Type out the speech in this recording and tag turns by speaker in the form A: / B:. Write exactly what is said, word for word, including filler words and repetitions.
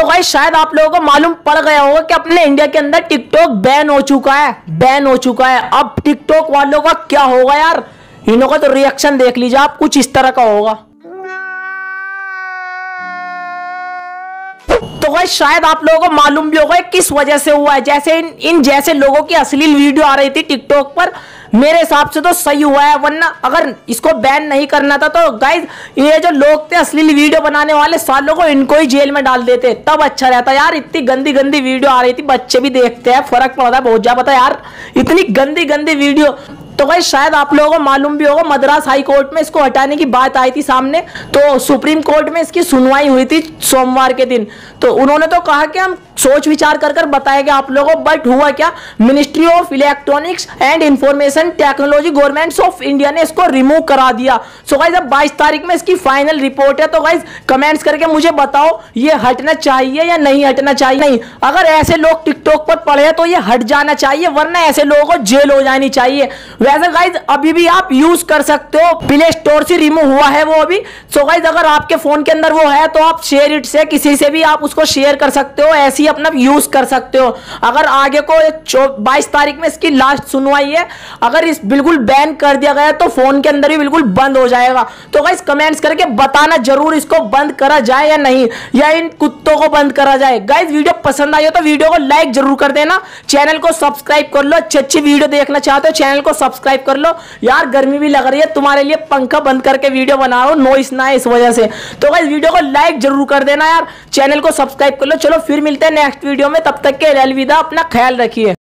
A: तो गाइस शायद आप लोगों को मालूम पड़ गया होगा कि अपने इंडिया के अंदर टिकटॉक बैन हो चुका है बैन हो चुका है अब टिकटॉक वालों का क्या होगा यार, इन्हों का तो रिएक्शन देख लीजिए आप, कुछ इस तरह का होगा। तो गाइस शायद आप लोगों को मालूम भी होगा किस वजह से हुआ है। जैसे इन इन जैसे लोगों की अश्लील वीडियो आ रही थी टिकटॉक पर, मेरे हिसाब से तो सही हुआ है, वरना अगर इसको बैन नहीं करना था तो गाइस ये जो लोग थे अश्लील वीडियो बनाने वाले सालों को, इनको ही जेल में डाल देते तब अच्छा रहता यार। इतनी गंदी गंदी वीडियो आ रही थी, बच्चे भी देखते हैं, फर्क पड़ता है बहुत ज्यादा यार, इतनी गंदी गंदी वीडियो। तो भाई शायद आप लोगों को मालूम भी होगा मद्रास हाई कोर्ट में इसको हटाने की बात आई थी सामने, तो सुप्रीम कोर्ट में इसकी सुनवाई हुई थी सोमवार के दिन। तो उन्होंने तो कहा कि हम सोच विचार कर कर बताएंगे आप लोगों को, बट हुआ क्या, ministry of electronics and information technology government of India ने इसको रिमूव करा दिया। सो गाइस अब बाईस तारीख में इसकी फाइनल रिपोर्ट है, तो गाइस कमेंट्स करके मुझे बताओ ये हटना चाहिए या नहीं हटना चाहिए। नहीं, अगर ऐसे लोग टिकटॉक पर पड़े तो ये हट जाना चाहिए, वरना ऐसे लोगों को जेल हो जानी चाहिए। वैसे गाइस अभी भी आप यूज कर सकते हो, प्ले स्टोर से रिमूव हुआ है वो अभी। सो गाइस अगर आपके फोन के अंदर वो है तो आप शेयर इट से, किसी से भी आप उसको शेयर कर सकते हो, ऐसे ही अपना यूज कर सकते हो। अगर आगे को बाईस तारीख में इसकी लास्ट सुनवाई है, अगर इस बिल्कुल बैन कर दिया गया तो फोन के अंदर भी बिल्कुल बंद हो जाएगा। तो गाइस कमेंट्स करके बताना जरूर इसको बंद करा जाए या नहीं, या इन कुत्तों को बंद करा जाए। गाइस वीडियो पसंद आई हो तो वीडियो को लाइक जरूर कर देना, चैनल को सब्सक्राइब कर लो, अच्छी अच्छी वीडियो देखना चाहते हो चैनल को सब्सक्राइब कर लो। यार गर्मी भी लग रही है, तुम्हारे लिए पंखा बंद करके वीडियो बना रहा हूं, नॉइस ना है इस वजह से। तो गाइस वीडियो को लाइक जरूर कर देना यार, चैनल को सब्सक्राइब कर लो। चलो फिर मिलते हैं नेक्स्ट वीडियो में, तब तक के लिए अलविदा, अपना ख्याल रखिए।